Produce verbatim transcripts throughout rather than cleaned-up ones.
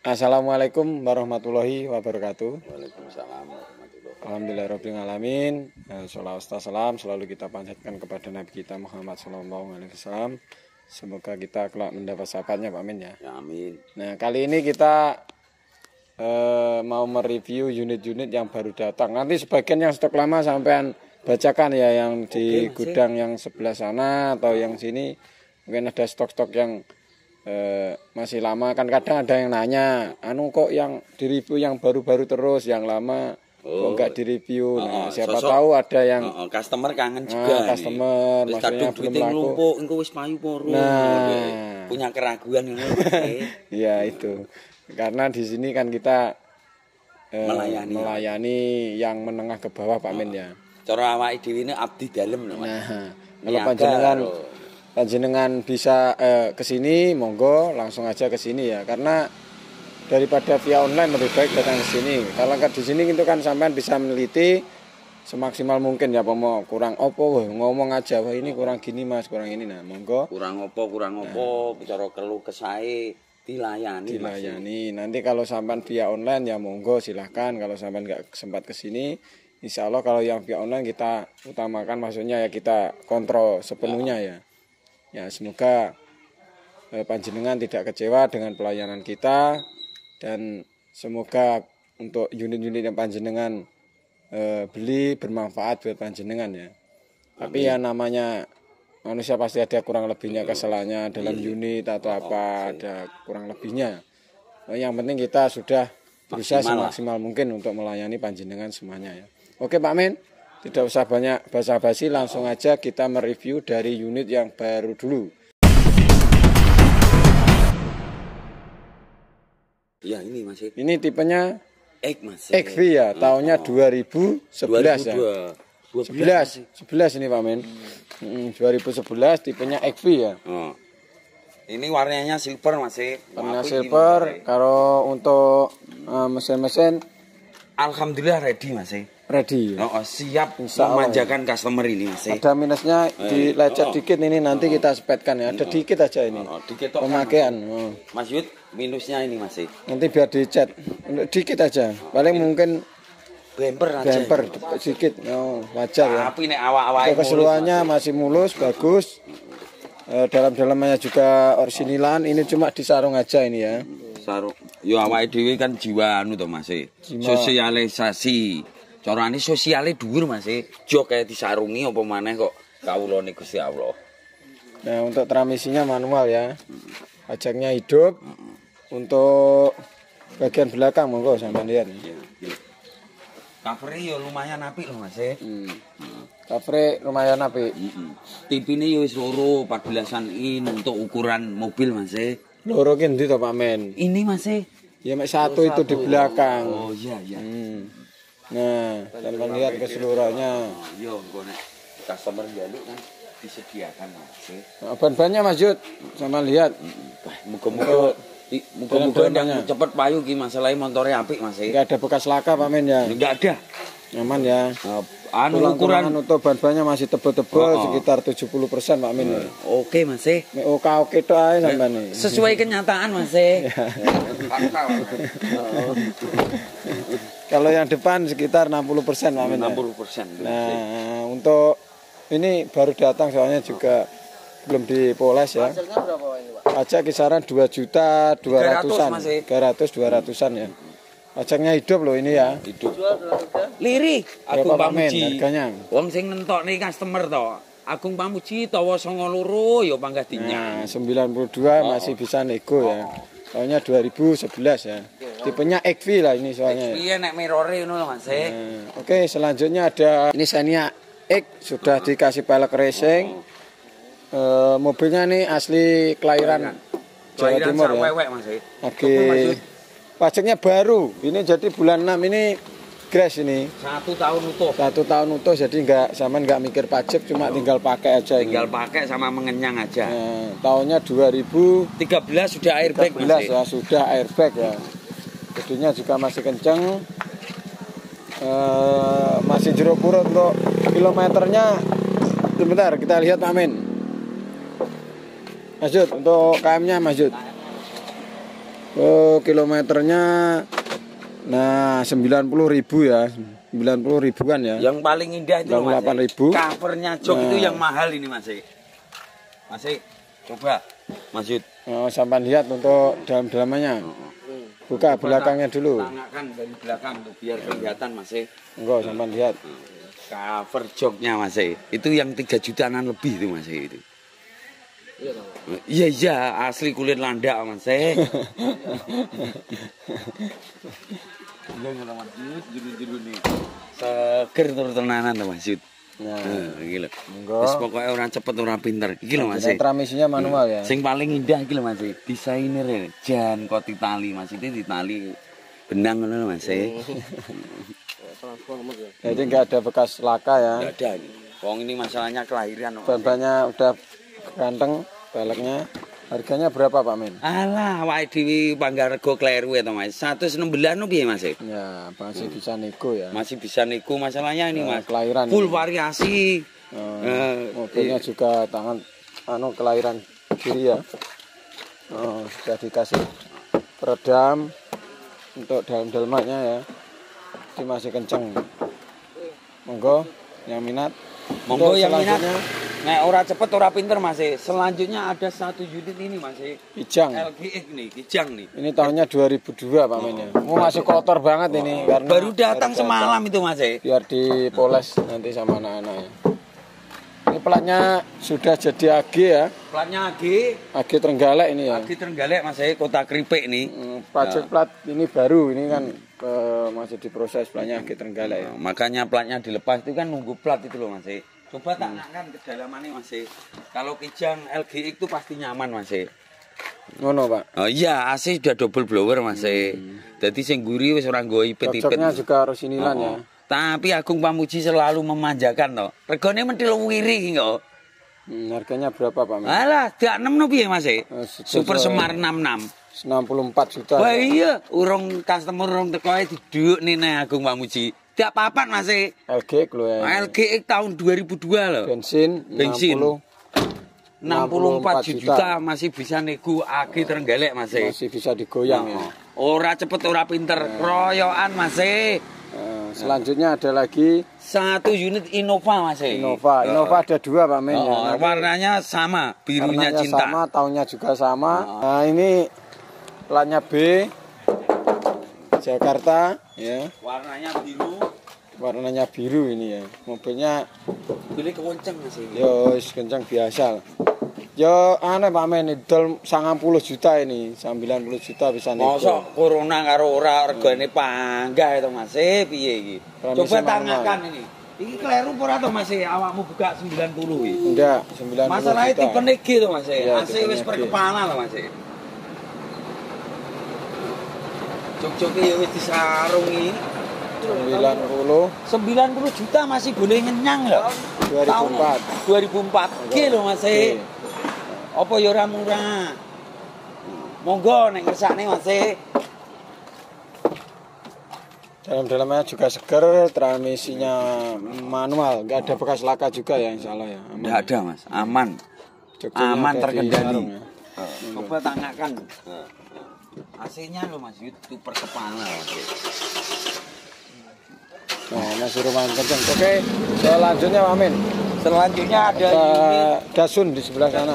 Assalamualaikum warahmatullahi wabarakatuh. Waalaikumsalam warahmatullahi wabarakatuh. Alhamdulillahirabbil alamin. Shalawat salam selalu kita panjatkan kepada Nabi kita Muhammad sallallahu alaihi wasallam. Semoga kita kelak mendapat syafaatnya, Pak Amin ya. Ya, amin. Nah, kali ini kita eh, mau mereview unit-unit yang baru datang. Nanti sebagian yang stok lama sampean bacakan ya, yang di Oke, gudang yang sebelah sana atau yang sini. Mungkin ada stok-stok yang Eh, masih lama, kan kadang ada yang nanya, anu kok yang direview yang baru-baru terus, yang lama oh, kok enggak direview. Nah, oh, siapa sosok, tahu ada yang oh, customer kangen juga. Nah, customer nih. Maksudnya belum laku. Lumpuk, engko wis payu poro. Nah, punya keraguan ngono. Iya itu. Karena di sini kan kita eh, melayani, melayani yang menengah ke bawah, Pak Min oh, ya. Cara awake dhewe ini abdi dalem lho, Mas. Nah, kalau panjenengan panjenengan bisa eh, ke sini, monggo langsung aja ke sini ya. Karena daripada via online lebih baik datang ke sini. Kalau di sini itu kan sampean bisa meneliti semaksimal mungkin ya, mau kurang opo ngomong aja, wah ini kurang gini Mas, kurang ini. Nah, monggo. Kurang opo, kurang opo, bicara keluh kesae dilayani. Dilayani. Mas. Nanti kalau sampean via online ya monggo silahkan. Kalau sampean nggak sempat ke sini, insya Allah kalau yang via online kita utamakan, maksudnya ya kita kontrol sepenuhnya ya. Ya, semoga eh, panjenengan tidak kecewa dengan pelayanan kita, dan semoga untuk unit-unit yang panjenengan eh, beli bermanfaat buat panjenengan ya. Amin. Tapi ya namanya manusia pasti ada kurang lebihnya, kesalahannya dalam unit atau apa, ada kurang lebihnya. Nah, yang penting kita sudah berusaha semaksimal mungkin untuk melayani panjenengan semuanya ya. Oke Pak Min, tidak usah banyak basa-basi, langsung aja kita mereview dari unit yang baru dulu. Ya ini Mas. Ini tipenya X Mas. X V ya, tahunnya oh. dua ribu sebelas ya. sebelas, sebelas ini Pak Min. Hmm, dua ribu sebelas tipenya X V ya. Oh. Ini warnanya silver Mas. Warna silver. Kalau untuk uh, mesin-mesin alhamdulillah ready Mas. Ready. Oh, siap memanjakan ya. Customer ini Mas. Ada minusnya di lecet oh, dikit ini, nanti oh, kita sepetkan ya. Ada oh, dikit aja ini. Oh, dikit pemakaian. Oh. Mas Yud, minusnya ini Mas. Nanti biar dicat. Dikit aja. Paling oh, mungkin bumper aja. Bumper sedikit. Oh, wajar ya. Tapi nek awak-awake keseluruhannya masih mulus, bagus. E, dalam-dalamnya juga orsinilan. Ini cuma disarung aja ini ya. Sarung. Yo awake dhewe kan jiwa anu to Mas. Sosialisasi. Carane sosiale dhuwur Mas. Jo kayak disarungi apa maneh kok kawulane Gusti Allah. Nah, untuk transmisinya manual ya. Pajaknya hidup. Untuk bagian belakang monggo sampean lihat. Cover-nya ya lumayan apik loh Mas. Hmm. Cover lumayan apik. Heeh. Tipine ya wis loro empat belasan in untuk ukuran mobil Mas. Loro ki ndi to Pak Men? Ini Mas. Ya mek satu oh, itu satu. Di belakang. Oh iya iya. Hmm. Nah, sampean lihat keseluruhannya. Yo engko nek customer njaluk kan disediakan Mas. Nah, ban-bannya Mas Yud, sama lihat. Muga-muga muga-muga yang cepet payu ki, masalahnya motornya apik Mas. Enggak ada bekas laka Pak Men ya? Enggak ada. Nyaman ya. Uh, anu ukuran untuk ban-bannya masih tebel-tebel oh, oh. sekitar tujuh puluh persen Pak Men. Uh, Oke Mas. Nek oke-oke tok ae sampean iki. Sesuai kenyataan Mas. Kalau yang depan sekitar enam puluh persen Pak Men. enam puluh persen. Nah, untuk ini baru datang soalnya juga belum dipoles ya. Hasilnya berapa ini, Pak? Pajak kisaran dua juta dua ratusan. tiga ratus dua ratusan ya. Pajaknya hidup loh ini ya. Hidup. Liri, Agung Pamuji. Harganya. Wong sing nentokne customer to. Agung Pamuji tawa sanga loro ya panggah dinyang. Nah, sembilan puluh dua oh, masih bisa nego ya. Soalnya dua ribu sebelas ya. Tipenya X V lah ini soalnya. X V nek mirror-e ngono lho Mas. Nah, oke, selanjutnya ada ini Xenia X sudah dikasih pelek racing. E, mobilnya nih asli kelahiran Jawa Timur ya. Oke. Pajaknya baru. Ini jadi bulan enam ini grass ini. Satu tahun utuh. Satu tahun utuh, jadi enggak zaman enggak mikir pajak, cuma oh, tinggal pakai aja. Tinggal ini. Pakai sama mengenyang aja. Nah, tahunnya dua ribu tiga belas sudah airbag tiga belas ya, sudah airbag ya. Jadinya juga masih kenceng. E, masih jeruk purut untuk kilometernya. Sebentar kita lihat Pak Min. Mas Jud, untuk K M-nya Mas Jud. Oh, kilometernya nah sembilan puluh ribu ya. sembilan puluh ribuan ya. Yang paling indah itu delapan ribu. Covernya jok nah. itu yang mahal ini Mas. Mas, coba Mas Yud. Oh, sampai lihat untuk dalam-dalamannya. Buka coba belakangnya dulu. Tangakan dari belakang tuh biar kelihatan Mas. Enggak, sampai lihat. Cover joknya Mas. Itu yang tiga jutaan lebih itu Mas itu. Iya iya asli kulit landak Mas. Enggak ngono Mas Yud, juru-juru nih. Seger tur tenanan to Mas Yud. Nah, iki lho. Wis pokoke ora cepet ora pinter. Iki lho Mas. Transmisinya manual ya. Sing paling indah iki lho Mas. Desainer Jan kok ditali Mas itu ditali benang ngono Mas. Jadi enggak ada bekas laka ya. Enggak ada. Wong ini masalahnya kelahiran. Ban-bannya udah ganteng, peleknya. Harganya berapa Pak Men? Alah, awake dhewe Panggarego kleru ya to Mas. seratus enam belas no piye Mas? Ya, masih hmm. bisa nego ya. Masih bisa nego masalahnya ini nah, Mas. Kelahiran. Full ini. variasi. Uh, uh, mobilnya iya. juga tangan anu kelahiran kiri ya. Oh, sudah dikasih peredam untuk dalam-dalamannya ya. Ini masih kencang. Monggo yang minat. Monggo yang minat. Nek ora cepet ora pinter Mas. Selanjutnya ada satu unit ini Mas. Kijang. L G X nih, Kijang nih. Ini tahunnya dua ribu dua Pak Men ya. Oh, masih kotor banget oh. ini karena baru datang semalam itu Mas. Biar dipoles nanti sama anak-anak ya. Ini platnya sudah jadi A G ya. Platnya A G. A G Trenggalek ini ya. A G Trenggalek Mas, Kota Kripik nih. Hmm, pajak ya. Plat ini baru, ini kan uh, masih diproses platnya A G Trenggalek ya. Nah, makanya platnya dilepas itu kan nunggu plat itu loh Mas. Coba tanyakan kedalamannya Mas. Kalau Kijang L G X itu pasti nyaman Mas. Ngono Pak. Oh iya, A C sudah double blower Mas. Hmm. Jadi sing guri wis ora nggo ipit-ipit. Cocoknya juga harus inilan oh, ya. Tapi Agung Pamuji selalu memanjakan toh. Regane mentil wiri kok. Hmm, harganya berapa Pak? Alah, dak enam no piye Mas? Oh, Super Semar enam puluh enam. enam puluh empat juta. Wah iya, urung customer urung teko ae diduk nih Agung Pamuji. Dak papat Mas. L G X lho ya. L G X tahun dua ribu dua loh. Bensin, bensin. enam puluh empat juta masih bisa nego A G Trenggalek Mas. Masih bisa digoyang nah, ya. Ora cepet ora pinter, nah. Royokan Mas. Uh, selanjutnya ada lagi satu unit Innova Mas. Innova, Innova ada dua Pak Men. Oh, ya. Warnanya sama, birunya warnanya cinta. Sama, tahunnya juga sama. Oh. Nah ini platnya B, Jakarta, ya. Warnanya biru. Warnanya biru ini ya. Mobilnya pilih kenceng Mas. Yo, kenceng biasa. Yo, aneh Pak Men, idol sembilan puluh juta ini, sembilan puluh juta bisa nego. Mosok corona karo ora regane panggah to Mas, piye iki? Coba tanyakan ini. Iki kleru ora to Mas, awakmu buka sembilan puluh iki? Enggak, sembilan puluh. Masalahnya tipe nege to Mas, ya, A C wis per kepala lho Mas. Jok-joke ya wis disarungi. sembilan puluh sembilan puluh juta masih boleh ngenyang lho. dua ribu empat. dua ribu empat Ki lho Mas. Apa ya ora murah. Monggo nek ngersakne Mas. Dalam-dalamnya juga seger, transmisinya manual, enggak ada bekas laka juga ya insyaallah ya. Enggak ada Mas, aman. Jogja aman terkendali. Ya. Coba tanyakan. A C-nya lho Mas, itu per kepala. Nah, masih rumah kenceng. Oke, selanjutnya Pak Min. Selanjutnya ada unit Dasun di sebelah sana.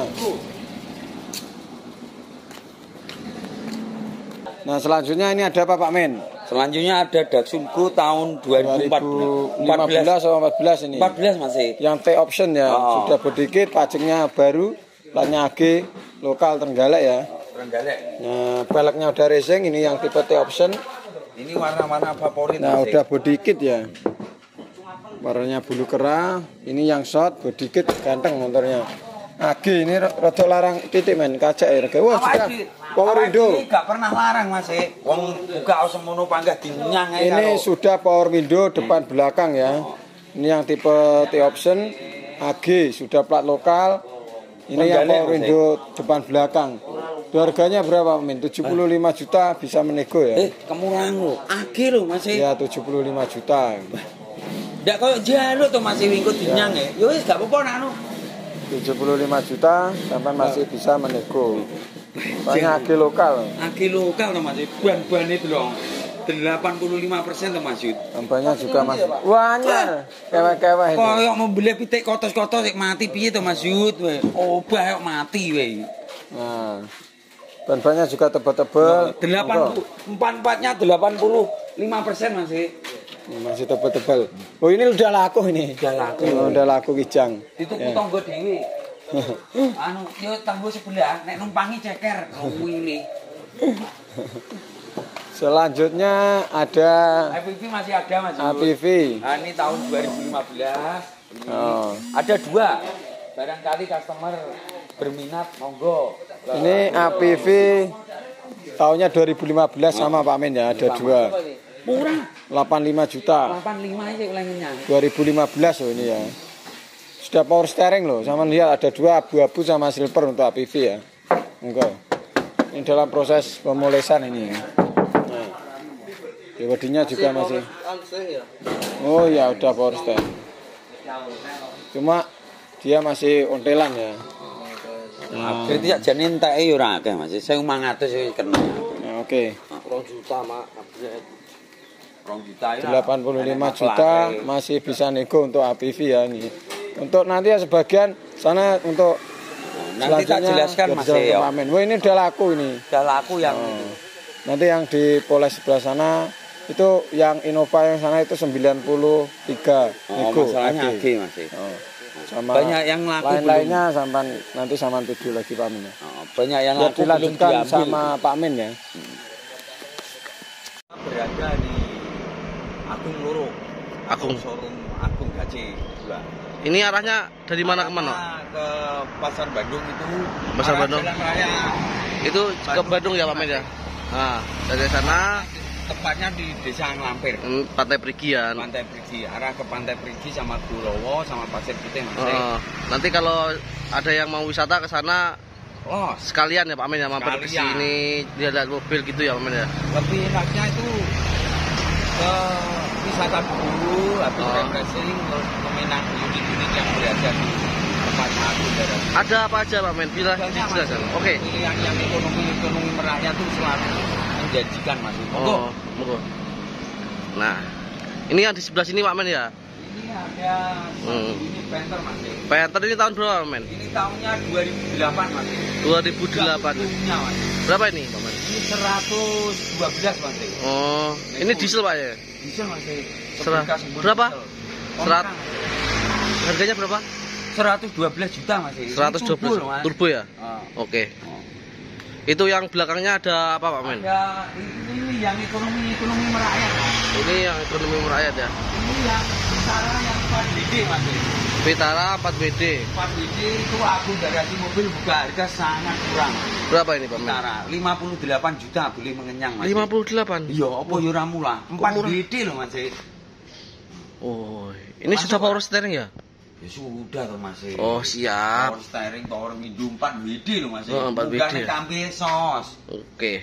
Nah, selanjutnya ini ada apa Pak Min? Selanjutnya ada Datsun Go tahun dua ribu empat belas atau empat belas ini. empat belas masih. Yang T option ya, oh. Sudah berdikit, pajaknya baru, platnya A G lokal Trenggalek ya. Trenggalek. Nah, peleknya udah racing, ini yang tipe T option. Ini warna-warna favorit. Nah, masih. Udah body kit ya. Warnanya bulu kera, ini yang short, body kit ganteng motornya. A G ini rada larang titik men, kaca ya. Wah, sudah power window. Ini gak pernah larang Mas. Wong buka semono panggah dinyang ae. Ini kalo... sudah power window depan hmm. belakang ya. Ini yang tipe T option A G, sudah plat lokal. Ini yang power window depan belakang. Harganya berapa Min? tujuh puluh lima juta bisa menego ya. Eh, kemurahan lo. A G lo Mas. Ya tujuh puluh lima juta. Ndak koyo jaluk to Mas wingko dinyang ya. Ya wis gak apa-apa nak anu. tujuh puluh lima juta sampai masih bisa menego. Banyak aki lokal. Aki lokal to Mas. Ban-bane delok. delapan puluh lima persen to Mas Yud. Banyak juga Mas. Wanyar. Keweh-keweh. Koyok membeli pitik kotos-kotos sik mati piye to Mas Yud we. Obah kok mati we. Nah. Ban-bannya juga tebal-tebal. Empat-empatnya delapan puluh lima persen Mas. Masih tebal-tebal. Oh ini udah laku ini. Udah laku. Oh, udah laku kijang. Dituku tangga dhewe. Anu, yo tangga sebelah nek numpangi ceker ini. Selanjutnya ada A P V masih ada Mas. A P V. Nah, ini tahun dua ribu lima belas. Oh. Ada dua. Barangkali customer berminat monggo. Ini A P V tahunnya dua ribu lima belas sama Pak Men ya, ada dua. Murah. delapan puluh lima juta. delapan puluh lima aja ulangannya. dua ribu lima belas loh ini ya. Sudah power steering loh. Sama lihat ada dua abu-abu sama silver untuk A P V ya. Enggak. Ini dalam proses pemolesan ini. Nah. Bodinya juga masih. Oh ya udah power steering. Cuma dia masih ontelan ya. Nah, berarti ya jane enteke yo ora akeh Mas. seribu lima ratus wis kena. Ya, oke. dua juta Mak. dua juta ya. delapan puluh lima juta masih bisa nego untuk A P V ya ini. Untuk nanti ya sebagian sana untuk nanti tak jelaskan Mas ya. Wah ini udah laku ini. Udah laku yang oh. Nanti yang di Polres sebelah sana itu yang Innova yang sana itu sembilan puluh tiga nego. Oh, masalahnya A G Mas. Oh. Sama banyak yang laku lain-lainnya sampai nanti sama tujuh lagi Pak Min ya. Oh, banyak yang laku dilanjutkan sama Pak Min ya. Hmm. Berada di Agung Loro. Agung showroom Agung Gaji dua. Ini arahnya dari mana ke mana? Ke Pasar Bandung itu. Pasar Bandung. Jalan Raya. Itu Bandung, ke Bandung ya Pak Men ya. Nah, dari sana tepatnya di Desa Nglampir. Pantai Prigi ya. Pantai Prigi, arah ke Pantai Prigi sama Gulowo sama Pasir Putih Mas. Uh, nanti kalau ada yang mau wisata ke sana, oh sekalian ya Pak Men ya, mampir ke sini lihat mobil gitu ya Pak Men ya. Lebih enaknya itu ke wisata dulu, habis oh. refreshing, meminang unit-unit yang berada di tempat aku daerah. Ada apa aja Pak Men? Bila dijelaskan. Oke. Okay. Pilihan yang ekonomi-ekonomi merakyat itu selalu menjanjikan Mas. Oh, monggo. Nah, ini yang di sebelah sini Pak Men ya. Ini ada hmm. ini Panther Mas. Panther ini tahun berapa Pak Men? Ini tahunnya dua ribu delapan Mas. dua ribu delapan. Mas. Berapa ini Pak Men? Ini seratus dua belas Mas. Oh, ini diesel Pak ya? Diesel Mas. Serah. Berapa? Serat. Harganya berapa? seratus dua belas juta Mas. seratus dua belas turbo, turbo ya? Oh. Oke. Okay. Oh. Itu yang belakangnya ada apa Pak Men? Ada ini yang ekonomi ekonomi merakyat. Ini yang ekonomi merakyat ya? Ini yang Vitara yang empat B D Mas. Vitara empat B D. empat B D itu aku garasi mobil buka harga sangat kurang. Berapa ini Pak Men? Vitara lima puluh delapan juta boleh mengenyang Mas. lima puluh delapan? Iya, apa yo ora murah. empat B D loh Mas. Oh, ini Masuk sudah power steering ya? Ya sudah tuh Mas. Oh siap. Power steering, power window empat B D loh Mas. Oh, empat B D. Bukan kambil sos. Oke.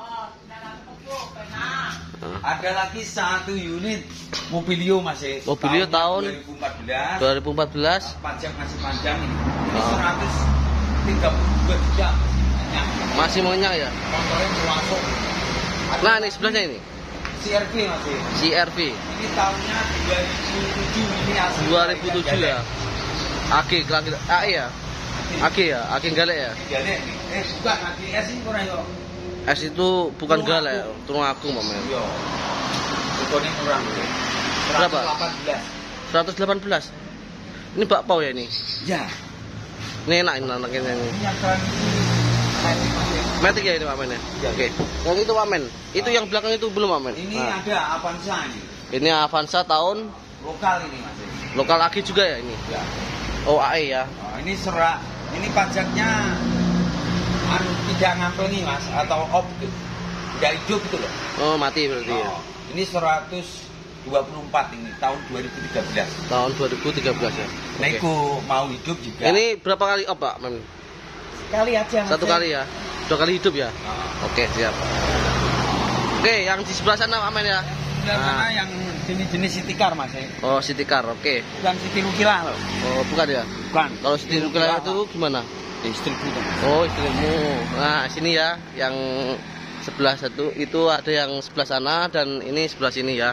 Nah. Ada lagi satu unit Mobilio Mas. Mobilio tahun dua ribu empat belas. Pajak masih panjang ini. Ini seratus tiga puluh dua juta. Masih mengenyang ya? Motornya langsung. Nah, ini sebelahnya ini. C R V Mas. C R V. Ini tahunnya dua ribu tujuh ini asli. dua ribu tujuh ya. A G kelak A E ya. A G ya, A G galek ya. Galek. Eh bukan A G S ini kurang yo. S itu bukan galek, turun aku Pak Men. Iya. Harganya kurang. Berapa? delapan belas. seratus delapan belas. Ini bakpao ya ini? Ya. Ini enak ini anaknya ini. Ini yang keren. Matic ya ini Pak Men ya? Ya. Oke. Yang itu Pak Men. Itu yang belakang itu belum Pak Men? Ini nah. Ada Avanza ini. Ini Avanza tahun lokal ini Mas. Lokal A G juga ya ini? Ya. Oh A E ya. Oh, ini serak. Ini pajaknya anu tidak ngantongi Mas atau op gitu. Tidak hidup gitu loh. Oh, mati berarti oh. Ya. Ini seratus dua puluh empat ini tahun dua ribu tiga belas. Tahun dua ribu tiga belas ya. Nego okay. Mau hidup juga. Ini berapa kali op Pak Men? Sekali aja Mas. Satu kali ya. Dua kali hidup ya? Oh. Oke, siap. Oke, yang di sebelah sana Pak Men ya. Sebelah nah. Sana yang jenis-jenis City Car Mas. Oh, City Car, oke. Bukan City Nukila loh. Oh, bukan ya? Bukan. Kalau City Nukila itu gimana? Istriku tuh. Oh, istrimu. Nah, sini ya, yang sebelah satu itu ada yang sebelah sana dan ini sebelah sini ya.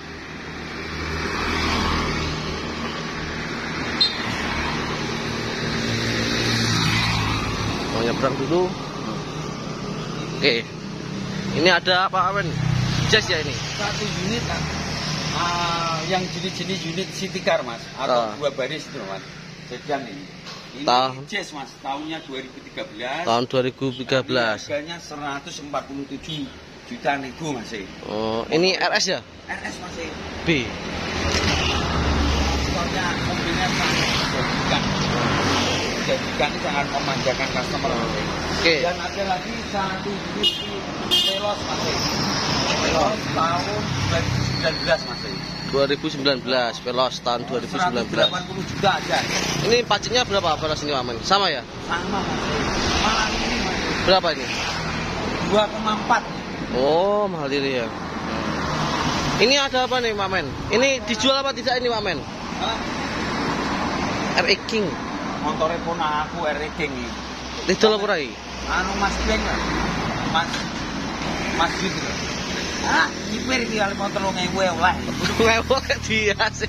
Mau nyebrang dulu. Oke. Ini ada apa, Awen? Jazz ya ini. Satu unit kan. Ah, yang jenis-jenis unit city car Mas atau Ah. dua baris itu Mas. Sedan ini. Ini Tahun- Jazz Mas, tahunnya dua ribu tiga belas. Tahun dua ribu tiga belas. Harganya seratus empat puluh tujuh juta nego Mas. Oh, ini R S ya? R S Mas. B. Motornya mobilnya sangat menjadikan. Menjadikan sangat memanjakan customer Mas. Oke. Dan ada lagi satu unit Veloz Mas. Veloz tahun dua ribu sembilan belas Mas. dua ribu sembilan belas, Veloz tahun dua ribu sembilan belas. seratus delapan puluh juta aja. Ini pajaknya berapa Veloz ini, Amen? Sama ya? Sama Mas. Malah ini Mas. Berapa ini? dua koma empat. Oh, mahal ini ya. Ini ada apa nih, Mamen? Ini dijual apa tidak ini, Mamen? Hah? R E King. Motornya pun aku R E King ini. Didol apa rai? Anu Mas Beng lah. Mas Mas gitu. Ah, nyipir iki kali motor wong ewe oleh. Ngewok dia sih.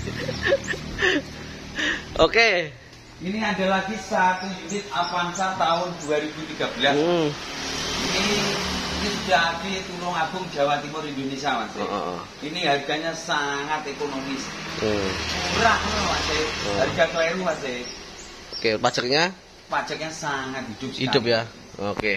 Oke. Ini ada lagi satu unit Avanza tahun dua ribu tiga belas. Hmm. Ini ini sudah di Tulungagung Jawa Timur Indonesia Mas. Oh, oh, oh. Ini harganya sangat ekonomis. Hmm. Murah loh Mas. Oh. Harga kleru Mas. Oke, pajaknya Pajaknya sangat hidup sekali. hidup ya. Oke.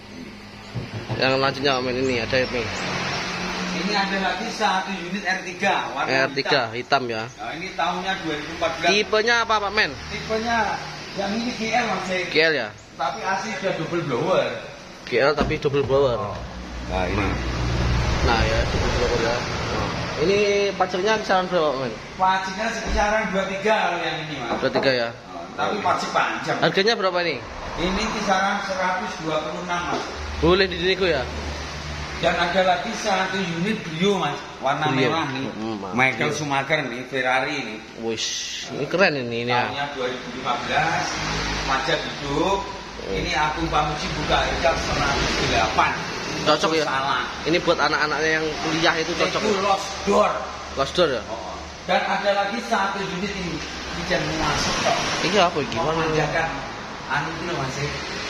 Yang lanjutnya, Mamen, ini ada ini. Ini ada lagi satu unit R tiga warna R tiga hitam ya. Nah, ini tahunnya dua ribu empat belas. Tipenya apa, Pak Men? Tipenya yang ini G L Mas. G L ya. Tapi asli sudah double blower. G L tapi double blower. Nah, ini. Nah ya, double blower ya. Oh. Ini pajaknya kisaran berapa, Pak Men? Pajaknya sekitaran dua puluh tiga kalau yang ini Mas. dua puluh tiga ya. Oh, tapi pajak panjang. Harganya berapa ini? Ini kisaran seratus dua puluh enam Mas. Boleh dinego ya? Dan ada lagi satu unit Brio Mas, warna Brio. merah nih. Hmm, Mas. Michael Brio. Schumacher nih, Ferrari nih. Wish, ini keren ini ini ya. Tahunnya dua ribu lima belas, pajak hidup. Ini aku Pamuji buka harga seratus delapan. Cocok ya? Salah. Ini buat anak-anaknya yang kuliah itu cocok. Itu lost door. Lost door ya? Oh. Dan ada lagi satu unit ini, ini jangan masuk kok. Ini apa gimana? Memanjakan anu itu loh Mas.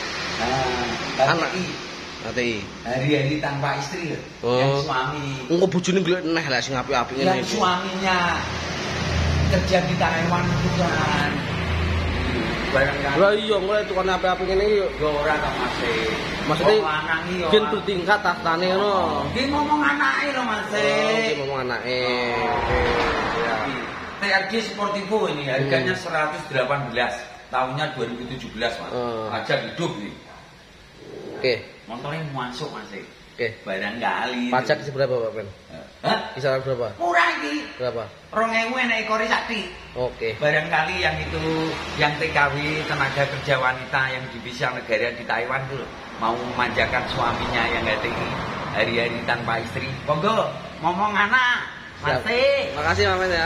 Nah, Anak. H T I. Nanti. Hari-hari tanpa istri loh. Oh. Yang suami. Engko bojone golek neh lah sing apik-apik ngene Yang iki. suaminya kerja di Taiwan itu kan. Barangkali. Lah iya mulai tukang apik-apik ngene iki Yo ora ta Mas. maksudnya Wong lanang iki yo. gen bertingkat tahtane ngono. Ki ngomong anake lho Mas. Oh, iki ngomong anake. Oke. Ya. T R G Sportivo ini harganya seratus delapan belas, tahunnya dua ribu tujuh belas Mas. Hmm. Pajak hidup nih. Oke. Motornya masuk Mas. Oke. Barangkali. Pajak seberapa, Pak Men? Hah? Kisaran berapa? Murah iki. Berapa? rong ewu enek ekore sakti. Oke. Barangkali yang itu yang T K W tenaga kerja wanita yang divisi negara di Taiwan tuh mau memanjakan suaminya yang H T I hari-hari tanpa istri. Monggo ngomong anak. Masih. Makasih, Pak Men ya.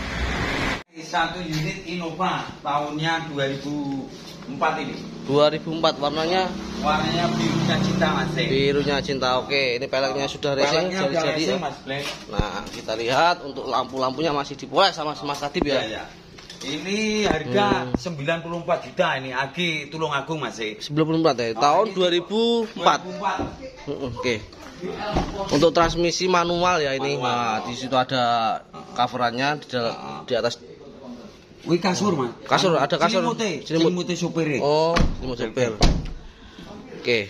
Satu unit Innova tahunnya dua ribu empat ini. dua ribu empat warnanya Warnanya birunya cinta Mas. birunya cinta. Oke, ini peleknya sudah racing Peleknya udah jadi-jadi ya. racing, Mas Black. Nah, kita lihat untuk lampu-lampunya masih dipoles sama Mas Kadip ya. Iya, iya. Ini harga Hmm. sembilan puluh empat juta ini Agi Tulungagung Mas. sembilan puluh empat ya, tahun dua ribu empat. dua ribu empat. Mm, Oke. Untuk transmisi manual ya ini. Nah, di situ ada coverannya di, dal- di atas. Wih kasur Mas. Kasur, ada kasur. Cilimute, Cilimut. Cilimute supir. Oh, ini mau sopir. Oke.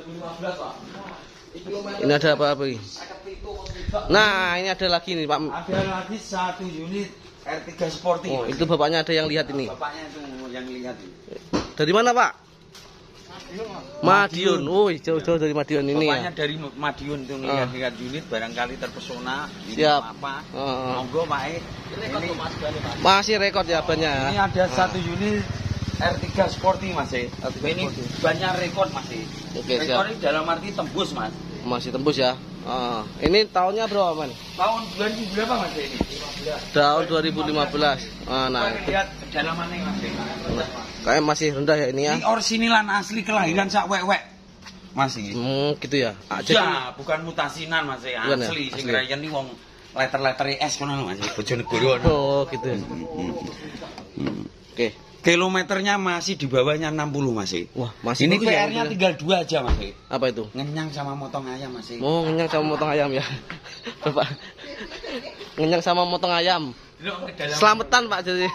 Ini ada apa apa ini? Nah, ini ada lagi nih Pak. Ada lagi satu unit R tiga Sporty. Oh, Mas. itu bapaknya ada yang lihat ini. Bapaknya itu yang lihat. Dari mana Pak? Madiun. Oh, jauh-jauh dari Madiun ini Bapaknya ya. dari Madiun itu Ah. lihat unit barangkali terpesona. Ini Siap. apa? Ah. Monggo Pak. E. Ini, Masih rekod ya bannya. ini ada satu unit R tiga Sporty Mas. E. Ini banyak rekor Mas. E. Oke, Rekor siap. ini dalam arti tembus Mas. Masih tembus ya. Ah. Ini tahunnya berapa, Man? Tahun dua ribu berapa Mas ini? Tahun dua ribu lima belas. Ah, nah, Coba lihat kedalamannya Mas. E. Kayak masih rendah ya ini ya. Ini orsinilan asli kelahiran sak wek-wek. Mas iki. Hmm, gitu ya. Ah, jadi Ya, bukan mutasinan Mas ya, Bukan ya? asli sing Asli. rayen iki wong letter-letter es kono lho Mas, Bojonegoro. oh, gitu ya. Oke. Kilometernya masih di bawahnya enam puluh Mas. Wah, masih Ini bagus ya, P R-nya mobilnya. tinggal dua aja Mas. Apa itu? Ngenyang sama motong ayam Mas. Oh, ngenyang sama motong ayam ya. Bapak. Ngenyang sama motong ayam. Selamatan Pak jadi.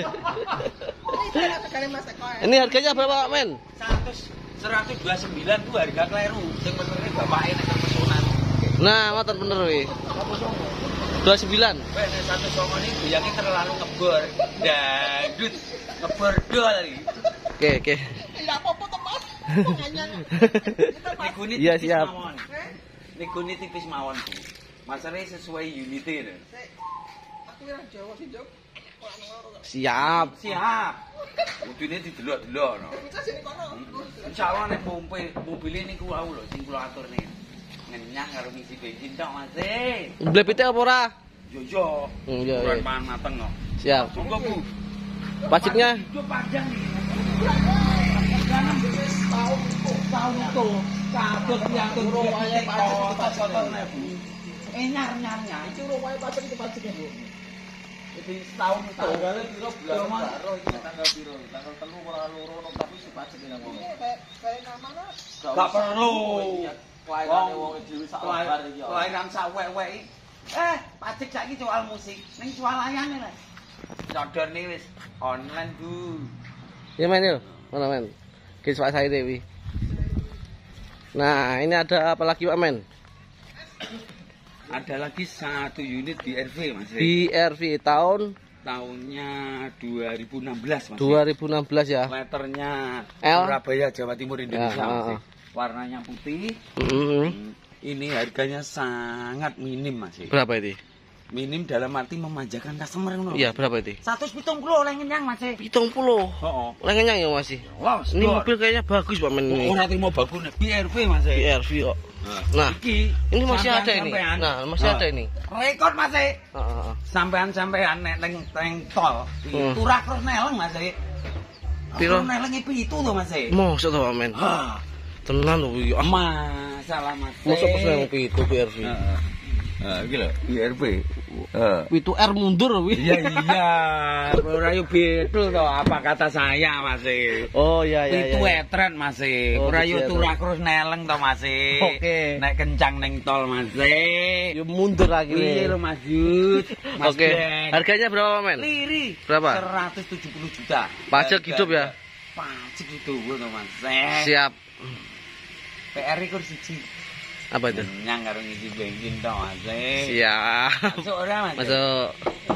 Ini harganya berapa Pak Men? seratus dua puluh sembilan tuh harga kleru. Sing benernya bapake nek kepesunan. Nah, ngoten bener wi. dua puluh sembilan. Wes nek satu songo ini goyangnya terlalu ngebor. Dangdut ngebor dol iki. Oke, oke. Enggak apa-apa teman. Nikuni Iya, tipis siap. mawon. Nikuni tipis mawon. Masalahnya sesuai unitnya. Aku ora Jawa sih, Jok. Siap. Siap. Udine didelok-delok no. Bisa sini kono. Insyaallah nek mobil mobil niku wau lho sing kula aturne. Ngenyang karo ngisi bensin tok Mas. Blebite apa ora? Yo yo. Hmm, iya, Kurang iya. pan mateng kok. Siap. Monggo Bu. Pajaknya Hidup panjang nih. Jangan tahun itu, tahun itu. Kabut yang tuh rumahnya kotor-kotor nih Bu. Eh nyar-nyarnya. Itu rumahnya pajak itu pajaknya, Bu. Jadi setahun itu. Tanggalnya piro bulan Mas. baru iki tanggal piro? Tanggal telu ora loro tapi si pajak ini ngomong. Kayak kayak namanya Gak perlu. kelairane wong dhewe sak Kelai- lebar iki. Kelahiran sak wek-wek iki. Eh, pajak saiki soal musik. Ning soal layane lah. Codone wis online, Bu. ya men yuk. Mana men? Guys Pak saya Dewi. Nah, ini ada apa lagi Pak Men? Ada lagi satu unit di R V, Mas. B R V tahun Tahunnya dua ribu enam belas, Mas. dua ribu enam belas ya. Letternya L. Surabaya, Jawa Timur, Indonesia. Ya, Mas. ah, ah. Warnanya putih. Mm-hmm. Ini harganya sangat minim, Mas. Berapa itu? Minim dalam arti memanjakan customer ngono. Iya, berapa itu? seratus tujuh puluh oleh ngenyang, Mas. Pitung puluh. Heeh. Lengannya ya masih. Wah, Ini mobil kayaknya bagus Pak Men ini. ora terima bagus nih. B R V, Mas. B R V kok. Nah, Iki ini masih ada ini. sampean-sampean. Nah, masih ada ini. Rekor, Mas. Heeh, heeh. Sampean-sampean nek teng teng tol, Hmm. turah terus neleng, Mas. Piro? Terus neleng pitu to, Mas. Mosok to Pak Men. Hah, Tenan lho iki. masalah, Mas. Mosok pas nang pitu B R V. Heeh. Heeh, iki lho, B R V. Heeh. Pitu R mundur wi. Iya iya, ora yo betul to apa kata saya, Mas. Oh iya iya. Pitu iya. etren, Mas. Oh, Ora pitu yo etren. turah terus neleng to, Mas. Oke. Nek kencang ning tol, Mas. Yo mundur lagi Piye nih. lho, Mas Yud? Mas Oke. Beng. Harganya berapa Pak Men? Liri. Berapa? seratus tujuh puluh juta. Pajak Harga- hidup ya? Pajak hidup to, Mas. Siap. P R iku siji. Apa itu? Nyang karo ngisi bensin to, Mas. Siap. Masuk ora, Mas? Masuk.